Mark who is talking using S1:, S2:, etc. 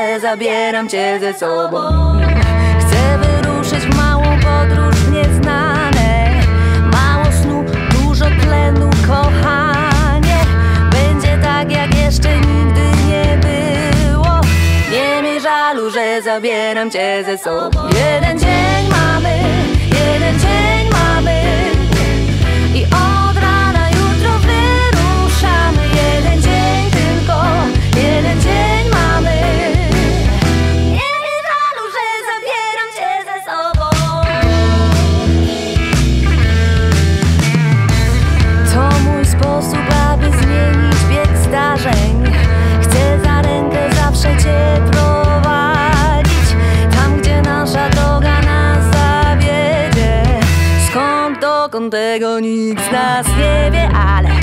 S1: że zabieram cię ze sobą. Chcę wyruszyć w małą podróż w nieznane. Mało snu, dużo tlenu, kochanie. Będzie tak jak jeszcze nigdy nie było. Nie miej żalu, że zabieram cię ze sobą. Jeden dzień mamy, jeden dzień mamy i od rana jutro wyruszamy. Jeden dzień tylko, jeden dzień mamy. Nie miej żalu, że zabieram cię ze sobą. To mój sposób, aby zmienić bieg zdarzeń. Chcę za rękę zawsze cię prowadzić tam, gdzie nasza droga nas zawiedzie. Skąd, dokąd, tego nikt z nas nie wie, ale